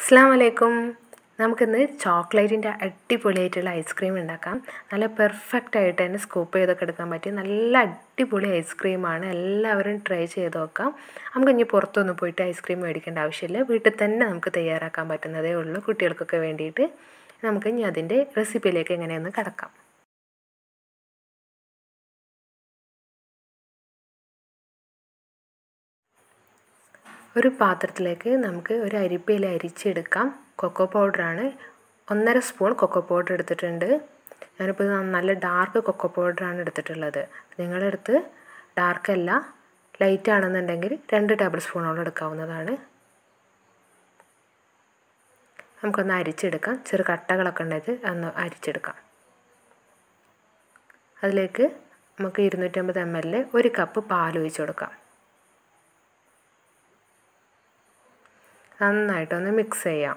അസ്സലാമലൈക്കും. നമുക്കിന്ന് ചോക്ലേറ്റിൻ്റെ അടിപൊളിയായിട്ടുള്ള ഐസ്ക്രീം ഉണ്ടാക്കാം. നല്ല പെർഫെക്റ്റ് ആയിട്ട് തന്നെ സ്കൂപ്പ് ചെയ്തൊക്കെ എടുക്കാൻ പറ്റിയ നല്ല അടിപൊളി ഐസ്ക്രീമാണ്. എല്ലാവരും ട്രൈ ചെയ്ത് നോക്കാം. നമുക്കിനി പുറത്തൊന്നും പോയിട്ട് ഐസ്ക്രീം മേടിക്കേണ്ട ആവശ്യമില്ല. വീട്ടിൽ തന്നെ നമുക്ക് തയ്യാറാക്കാൻ പറ്റുന്നതേ ഉള്ളൂ കുട്ടികൾക്കൊക്കെ വേണ്ടിയിട്ട്. നമുക്ക് ഇനി അതിൻ്റെ റെസിപ്പിയിലേക്ക് എങ്ങനെയൊന്ന് കടക്കാം. ഒരു പാത്രത്തിലേക്ക് നമുക്ക് ഒരു അരിപ്പയിൽ അരിച്ചെടുക്കാം. കൊക്കോ പൗഡറാണ്. 1.5 സ്പൂൺ കൊക്കോ പൗഡർ എടുത്തിട്ടുണ്ട്. ഞാനിപ്പോൾ നല്ല ഡാർക്ക് കൊക്കോ പൗഡറാണ് എടുത്തിട്ടുള്ളത്. നിങ്ങളുടെ അടുത്ത് ഡാർക്കല്ല ലൈറ്റ് ആണെന്നുണ്ടെങ്കിൽ 2 ടേബിൾ സ്പൂണോളം എടുക്കാവുന്നതാണ്. നമുക്കൊന്ന് അരിച്ചെടുക്കാം. ചെറു കട്ടകളൊക്കെ ഉണ്ടെങ്കിൽ ഒന്ന് അരിച്ചെടുക്കാം. അതിലേക്ക് നമുക്ക് 250 ml 1 കപ്പ് പാൽ ഒഴിച്ച് കൊടുക്കാം. നന്നായിട്ടൊന്ന് മിക്സ് ചെയ്യാം.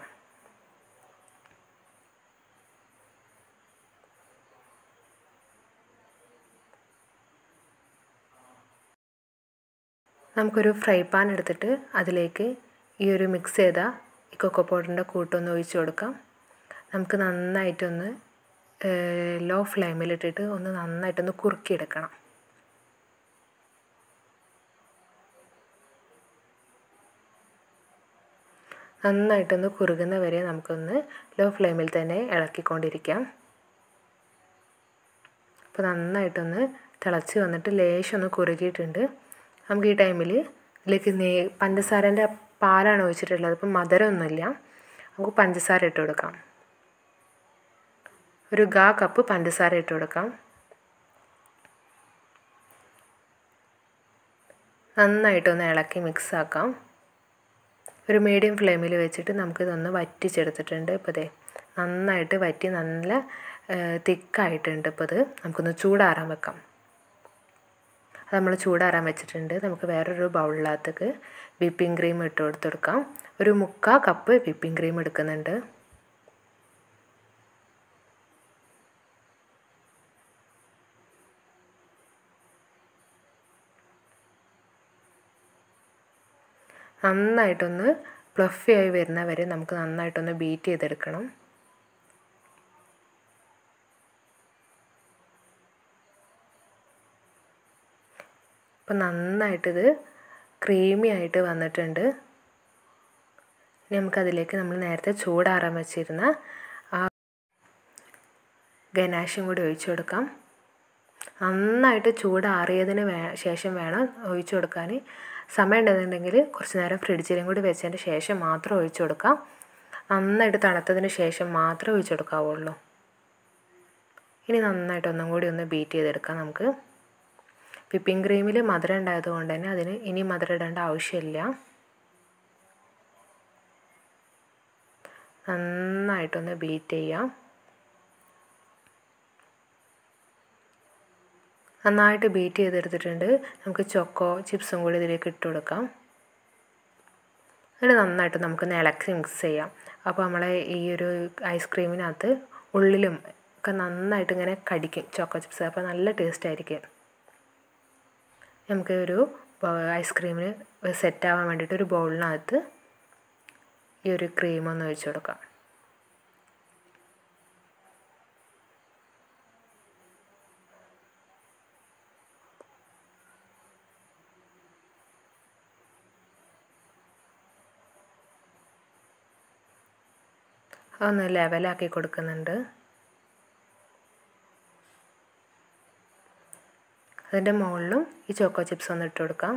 നമുക്കൊരു ഫ്രൈ പാൻ എടുത്തിട്ട് അതിലേക്ക് ഈ ഒരു മിക്സ് ചെയ്ത ഈ കൊക്കോ പൗഡറിൻ്റെ കൂട്ടൊന്ന് ഒഴിച്ച് കൊടുക്കാം. നമുക്ക് നന്നായിട്ടൊന്ന് ലോ ഫ്ലെയിമിലിട്ടിട്ട് ഒന്ന് നന്നായിട്ടൊന്ന് കുറുക്കിയെടുക്കണം. നന്നായിട്ടൊന്ന് കുറുകുന്ന വരെ നമുക്കൊന്ന് ലോ ഫ്ലെയിമിൽ തന്നെ ഇളക്കിക്കൊണ്ടിരിക്കാം. അപ്പോൾ നന്നായിട്ടൊന്ന് തിളച്ച് വന്നിട്ട് ലേശം ഒന്ന് കുറുകിയിട്ടുണ്ട്. നമുക്ക് ഈ ടൈമിൽ ഇതിലേക്ക് പഞ്ചസാരൻ്റെ പാലാണ് ഒഴിച്ചിട്ടുള്ളത്. അപ്പം മധുരമൊന്നുമില്ല. നമുക്ക് പഞ്ചസാര ഇട്ട് കൊടുക്കാം. ഒരു കപ്പ് പഞ്ചസാര ഇട്ട് കൊടുക്കാം. നന്നായിട്ടൊന്ന് ഇളക്കി മിക്സ് ആക്കാം. ഒരു മീഡിയം ഫ്ലെയിമിൽ വെച്ചിട്ട് നമുക്കിതൊന്ന് വറ്റിച്ചെടുത്തിട്ടുണ്ട്. ഇപ്പോൾ ദേ നന്നായിട്ട് വറ്റി നല്ല തിക്കായിട്ടുണ്ട്. ഇപ്പോൾ ഇത് നമുക്കൊന്ന് ചൂടാറാൻ വെക്കാം. അത് നമ്മൾ ചൂടാറാൻ വെച്ചിട്ടുണ്ട്. നമുക്ക് വേറൊരു ബൗളിനകത്തേക്ക് വിപ്പിംഗ് ക്രീം ഇട്ട് കൊടുക്കാം. ഒരു 3/4 കപ്പ് വിപ്പിംഗ് ക്രീം എടുക്കുന്നുണ്ട്. നന്നായിട്ടൊന്ന് ഫ്ലഫി ആയി വരുന്ന വരെ നമുക്ക് നന്നായിട്ടൊന്ന് ബീറ്റ് ചെയ്തെടുക്കണം. അപ്പം നന്നായിട്ടിത് ക്രീമി ആയിട്ട് വന്നിട്ടുണ്ട്. ഇനി നമുക്കതിലേക്ക് നമ്മൾ നേരത്തെ ചൂടാറാൻ വെച്ചിരുന്ന ആ ഗനാഷും കൂടി ഒഴിച്ചു കൊടുക്കാം. നന്നായിട്ട് ചൂടാറിയതിന് ശേഷം വേണം ഒഴിച്ചു കൊടുക്കാൻ. സമയം ഉണ്ടെന്നുണ്ടെങ്കിൽ കുറച്ച് നേരം ഫ്രിഡ്ജിലും കൂടി വെച്ചതിന് ശേഷം മാത്രം ഒഴിച്ചു കൊടുക്കാം. നന്നായിട്ട് തണുത്തതിന് ശേഷം മാത്രമേ ഒഴിച്ചു കൊടുക്കാവുള്ളൂ. ഇനി നന്നായിട്ട് ഒന്നും കൂടി ഒന്ന് ബീറ്റ് ചെയ്തെടുക്കാം. നമുക്ക് വിപ്പിംഗ് ക്രീമിൽ മധുരം ഉണ്ടായതുകൊണ്ട് തന്നെ അതിന് ഇനി മധുരം ഇടേണ്ട ആവശ്യമില്ല. നന്നായിട്ടൊന്ന് ബീറ്റ് ചെയ്യാം. നന്നായിട്ട് ബീറ്റ് ചെയ്തെടുത്തിട്ടുണ്ട്. നമുക്ക് ചോക്കോ ചിപ്സും കൂടി ഇതിലേക്ക് ഇട്ട് കൊടുക്കാം. എന്നിട്ട് നന്നായിട്ട് നമുക്കൊന്ന് ഇളക്കി മിക്സ് ചെയ്യാം. അപ്പോൾ നമ്മളെ ഈ ഒരു ഐസ്ക്രീമിനകത്ത് ഉള്ളിലും ഒക്കെ നന്നായിട്ട് ഇങ്ങനെ കടിക്കും ചോക്കോ ചിപ്സ്. അപ്പോൾ നല്ല ടേസ്റ്റ് ആയിരിക്കും. നമുക്ക് ഒരു ഐസ്ക്രീമിന് സെറ്റാവാൻ വേണ്ടിയിട്ട് ഒരു ബൗളിനകത്ത് ഈ ഒരു ക്രീമൊന്ന് ഒഴിച്ച് കൊടുക്കാം. അതൊന്ന് ലെവലാക്കി കൊടുക്കുന്നുണ്ട്. അതിൻ്റെ മുകളിലും ഈ ചോക്കോ ചിപ്സ് ഒന്ന് ഇട്ട് കൊടുക്കാം.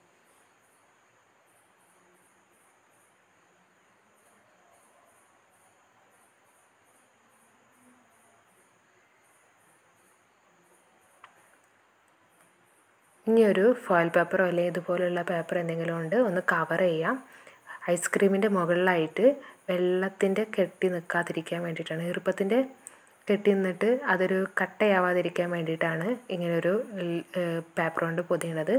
ഇനി ഒരു ഫോയിൽ പേപ്പറോ അല്ലെങ്കിൽ ഇതുപോലുള്ള പേപ്പർ എന്തെങ്കിലും ഉണ്ട് ഒന്ന് കവർ ചെയ്യാം. ഐസ്ക്രീമിൻ്റെ മുകളിലായിട്ട് വെള്ളത്തിൻ്റെ കെട്ടി നിൽക്കാതിരിക്കാൻ വേണ്ടിയിട്ടാണ്, ഈർപ്പത്തിൻ്റെ കെട്ടി നിന്നിട്ട് അതൊരു കട്ടയാവാതിരിക്കാൻ വേണ്ടിയിട്ടാണ് ഇങ്ങനൊരു പേപ്പർ കൊണ്ട് പൊതിയണത്.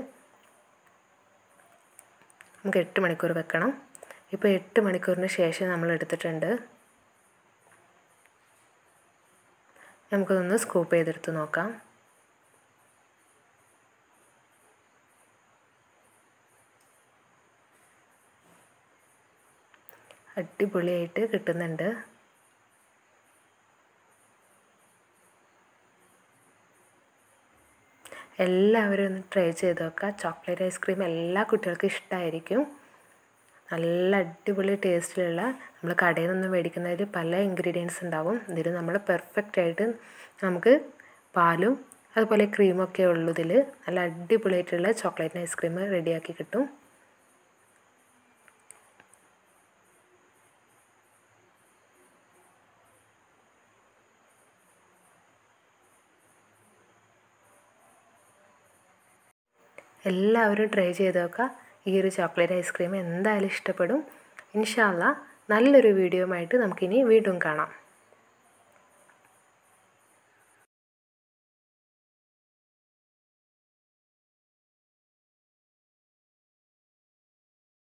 നമുക്ക് 8 മണിക്കൂർ വെക്കണം. ഇപ്പോൾ 8 മണിക്കൂറിന് ശേഷം നമ്മൾ എടുത്തിട്ടുണ്ട്. നമുക്കൊന്ന് സ്കൂപ്പ് ചെയ്തെടുത്ത് നോക്കാം. അടിപൊളിയായിട്ട് കിട്ടുന്നുണ്ട്. എല്ലാവരും ഒന്ന് ട്രൈ ചെയ്ത് നോക്കുക. ചോക്ലേറ്റ് ഐസ്ക്രീം എല്ലാ കുട്ടികൾക്കും ഇഷ്ടമായിരിക്കും. നല്ല അടിപൊളി ടേസ്റ്റിലുള്ള, നമ്മൾ കടയിൽ നിന്നും മേടിക്കുന്നതിൽ പല ഇൻഗ്രീഡിയൻസ് ഉണ്ടാവും. ഇതിൽ നമ്മൾ പെർഫെക്റ്റായിട്ട് നമുക്ക് പാലും അതുപോലെ ക്രീമൊക്കെ ഉള്ളതിൽ നല്ല അടിപൊളിയായിട്ടുള്ള ചോക്ലേറ്റ് ഐസ്ക്രീം റെഡിയാക്കി കിട്ടും. എല്ലാവരും ട്രൈ ചെയ്ത് നോക്കുക. ഈ ഒരു ചോക്ലേറ്റ് ഐസ്ക്രീം എന്തായാലും ഇഷ്ടപ്പെടും. ഇൻഷാ അല്ലാഹ് നല്ലൊരു വീഡിയോയുമായിട്ട് നമുക്കിനി വീണ്ടും കാണാം.